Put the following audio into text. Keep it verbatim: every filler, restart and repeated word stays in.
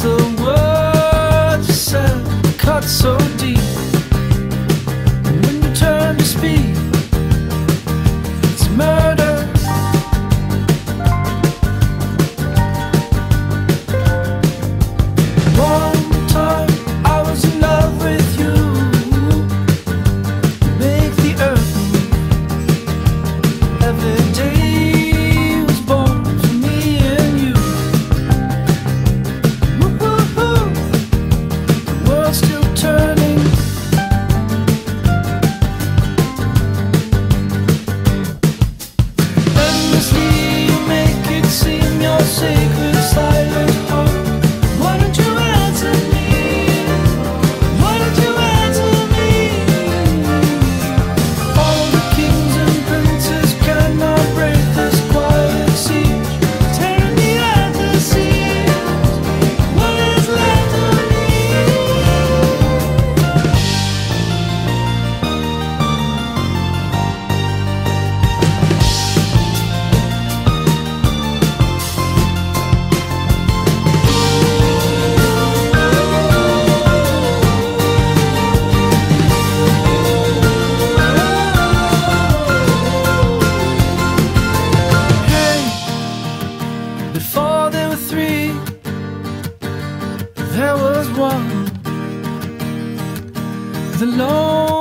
the words you said cut so deep. And when you turn to speak, it's murder. One time I was in love with you. Make the earth move. Every day was born for me and you. Woo-hoo-hoo. The world's still turning. Endlessly you make it seem your sacred silent heart. Why don't you answer me? Why don't you answer me? All the kings and princes cannot break this quiet siege, tearing me at the seams. What is left of me? Hey, before there were three, there was one. The lone